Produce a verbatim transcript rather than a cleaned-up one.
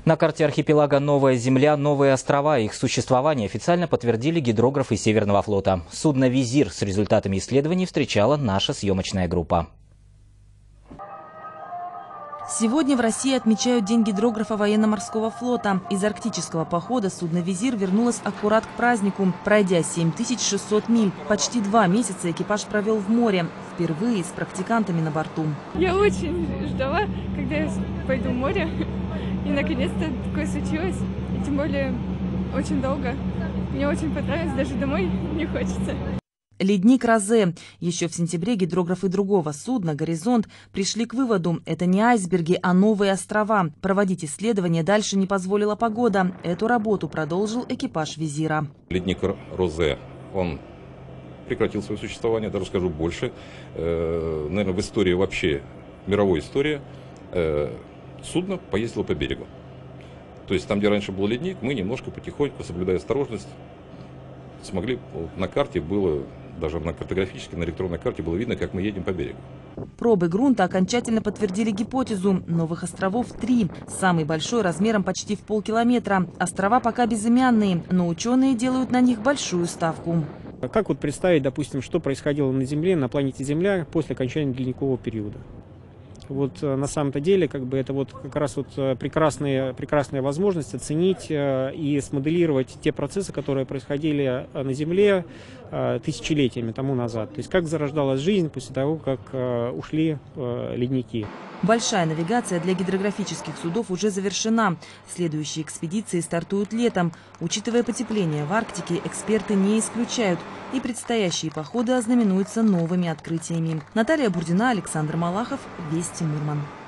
На карте архипелага Новая Земля, Новые острова. Их существование официально подтвердили гидрографы Северного флота. Судно «Визир» с результатами исследований встречала наша съемочная группа. Сегодня в России отмечают День гидрографа военно-морского флота. Из арктического похода судно «Визир» вернулось аккурат к празднику, пройдя семь тысяч шестьсот миль. Почти два месяца экипаж провел в море, впервые с практикантами на борту. Я очень ждала, когда я пойду в море, и наконец-то такое случилось. И тем более очень долго. Мне очень понравилось, даже домой не хочется. Ледник Розе. Еще в сентябре гидрографы другого судна «Горизонт» пришли к выводу – это не айсберги, а новые острова. Проводить исследования дальше не позволила погода. Эту работу продолжил экипаж «Визира». Ледник Розе, он прекратил свое существование, даже скажу больше. Э, наверное, в истории вообще, мировой истории, э, судно поездило по берегу. То есть там, где раньше был ледник, мы немножко потихоньку, соблюдая осторожность, смогли, на карте было, даже на картографической, на электронной карте было видно, как мы едем по берегу. Пробы грунта окончательно подтвердили гипотезу. Новых островов три. Самый большой размером почти в полкилометра. Острова пока безымянные, но ученые делают на них большую ставку. Как вот представить, допустим, что происходило на Земле, на планете Земля после окончания ледникового периода? Вот на самом-то деле, как бы это вот как раз вот прекрасная, прекрасная возможность оценить и смоделировать те процессы, которые происходили на Земле тысячелетиями тому назад. То есть как зарождалась жизнь после того, как ушли ледники. Большая навигация для гидрографических судов уже завершена. Следующие экспедиции стартуют летом. Учитывая потепление в Арктике, эксперты не исключают. И предстоящие походы ознаменуются новыми открытиями. Наталья Бурдина, Александр Малахов, Вести Мурман.